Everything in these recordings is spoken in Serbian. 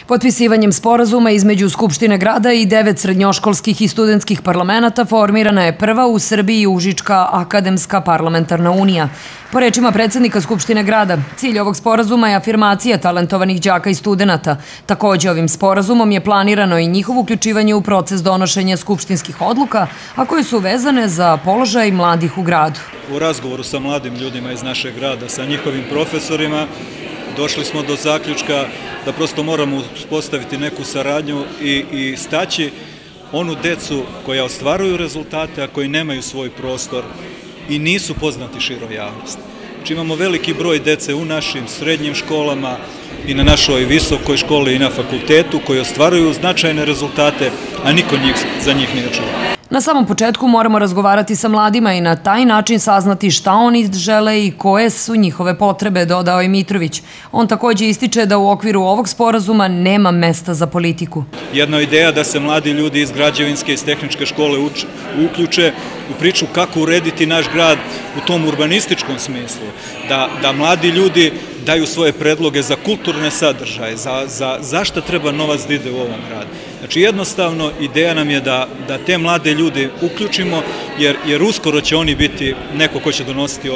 Potpisivanjem sporazuma između Skupštine grada i 9 srednjoškolskih i studentskih parlamenata formirana je prva u Srbiji Užička akademska parlamentarna unija. Po rečima predsjednika Skupštine grada, cilj ovog sporazuma je afirmacija talentovanih đaka i studenata. Također ovim sporazumom je planirano i njihovo uključivanje u proces donošenja skupštinskih odluka, a koje su vezane za položaj mladih u gradu. U razgovoru sa mladim ljudima iz našeg grada, sa njihovim profesorima, došli smo do zaključka da prosto moramo uspostaviti neku saradnju i staći onu decu koja ostvaruju rezultate, a koji nemaju svoj prostor i nisu poznati široj javnosti. Znači imamo veliki broj dece u našim srednjim školama i na našoj visokoj školi i na fakultetu koji ostvaruju značajne rezultate, a niko za njih nije čuo. Na samom početku moramo razgovarati sa mladima i na taj način saznati šta oni žele i koje su njihove potrebe, dodao je Mitrović. On također ističe da u okviru ovog sporazuma nema mesta za politiku. Jedna ideja da se mladi ljudi iz građevinske i iz tehničke škole uključe u priču kako urediti naš grad u tom urbanističkom smislu, da mladi ljudi daju svoje predloge za kulturne sadržaje, za šta treba novac da ide u ovom gradu. Znači jednostavno ideja nam je da te mlade ljude uključimo jer uskoro će oni biti neko ko će donositi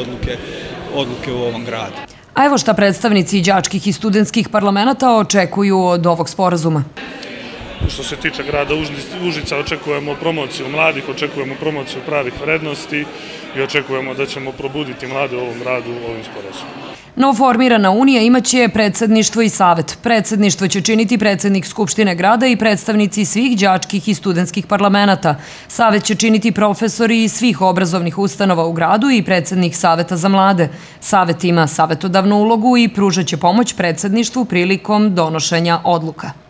odluke u ovom gradu. A evo šta predstavnici đačkih i studentskih parlamenta očekuju od ovog sporazuma. Što se tiče grada Užica, očekujemo promociju mladih, očekujemo promociju pravih vrednosti i očekujemo da ćemo probuditi mlade u ovom gradu ovim sporazumom. Novoformirana unija imaće predsjedništvo i savet. Predsjedništvo će činiti predsjednik Skupštine grada i predstavnici svih đačkih i studentskih parlamenta. Savet će činiti profesori iz svih obrazovnih ustanova u gradu i predsjednik Saveta za mlade. Savet ima savetodavnu ulogu i pružat će pomoć predsjedništvu prilikom donošenja odluka.